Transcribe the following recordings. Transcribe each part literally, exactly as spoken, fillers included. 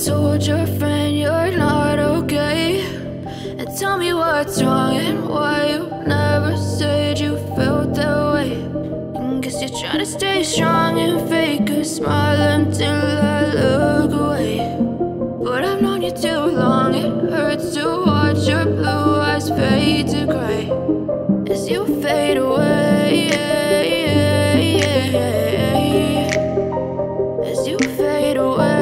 told your friend you're not okay, and tell me what's wrong and why you never said you felt that way. And guess you're trying to stay strong and fake a smile until I look away. But I've known you too long, it hurts to watch your blue eyes fade to gray as you fade away, as you fade away.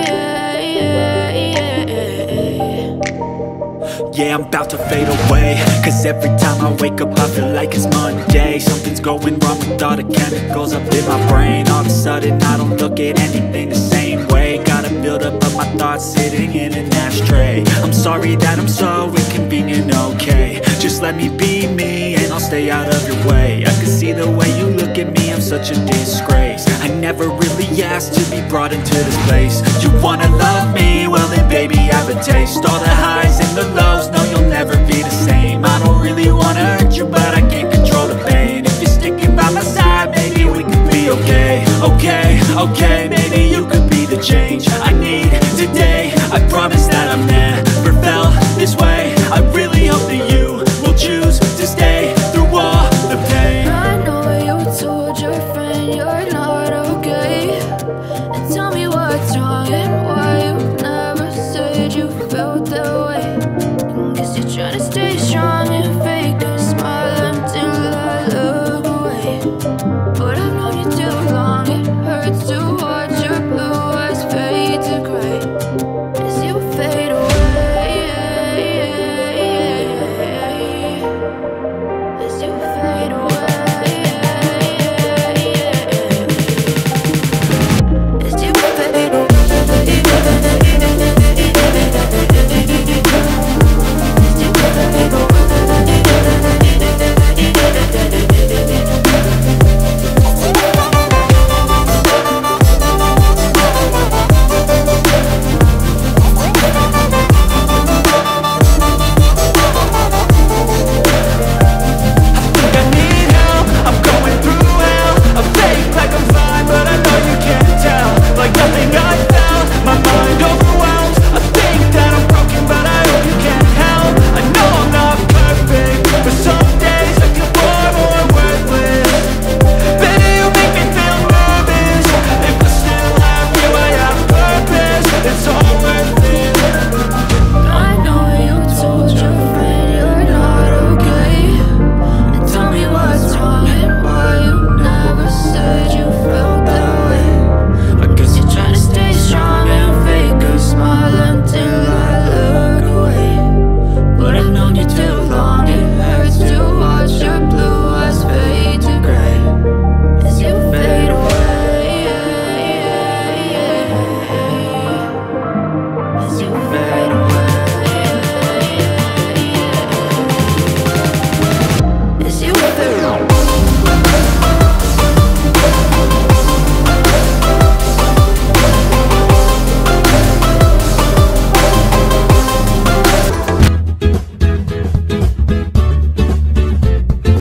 Yeah, I'm about to fade away, cause every time I wake up I feel like it's Monday. Something's going wrong with all the chemicals up in my brain. All of a sudden I don't look at anything the same way. Gotta build up of my thoughts sitting in an ashtray. I'm sorry that I'm so inconvenient, okay. Just let me be me and I'll stay out of your way. I can see the way you look at me, I'm such a disgrace. I never really asked to be brought into this place. You wanna love me? Well then baby have a taste. All the highs and the lows, no you'll never be the same. I don't really wanna hurt you but I can't control the pain. If you're sticking by my side, maybe we could be okay. Okay, okay, maybe you could be the change I need today. I promise that I've never felt this way. I really hope that you will choose to stay through all the pain. I know you told your friend you're not okay, and tell me what's wrong